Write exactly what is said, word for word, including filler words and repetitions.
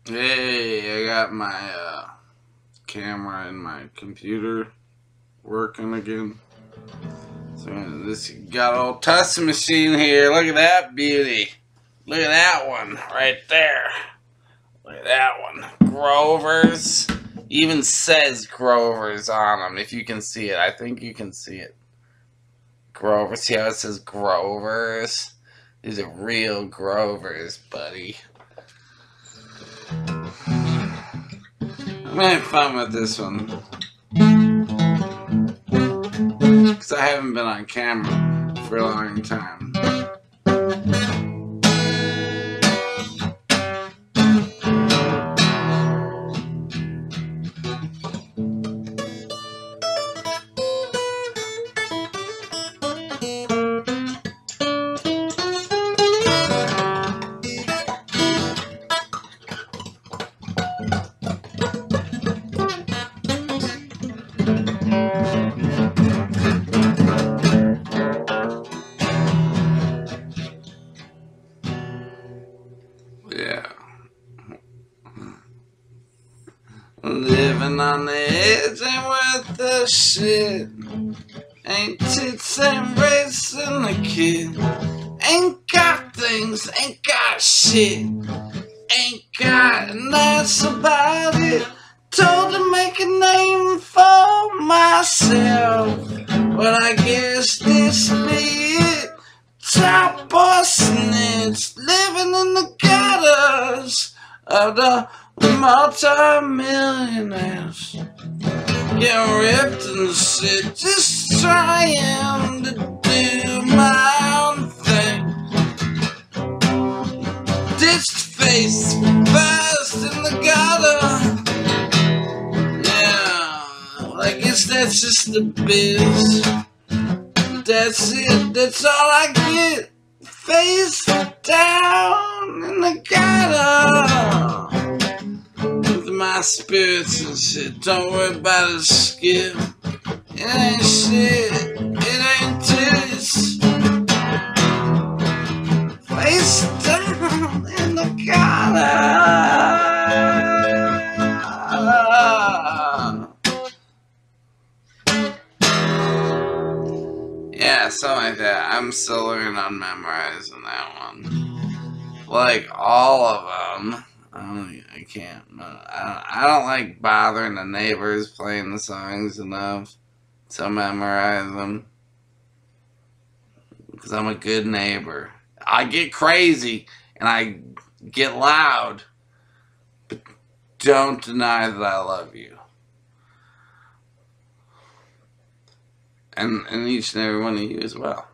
Hey, I got my uh, camera and my computer working again. So this got old Tussin machine here. Look at that beauty. Look at that one right there. Look at that one. Grover's. Even says Grover's on them. If you can see it, I think you can see it. Grover. See how it says Grover's? These are real Grovers, buddy. I'm having fun with this one. Because I haven't been on camera for a long time. Yeah. Living on the edge ain't worth the shit. Ain't tits, ain't racing the kid. Ain't got things, ain't got shit. Ain't got an ass about it. Told to make a name for myself. But I guess this be it. Top boy snitch, living in the gutters of the multi-millionaires. Getting ripped and shit, just trying to do my own thing. Ditched face first in the gutter. Yeah, I guess that's just the biz. That's it, that's all I get. Face down in the gutter with my spirits and shit. Don't worry about the skip. It ain't shit, it ain't tits. Face down in the gutter. Yeah, something like that. I'm still learning on memorizing that one. Like all of them. I don't. I can't. I don't, I don't like bothering the neighbors playing the songs enough to memorize them. Because I'm a good neighbor. I get crazy and I get loud, but don't deny that I love you. And, and each and every one of you as well.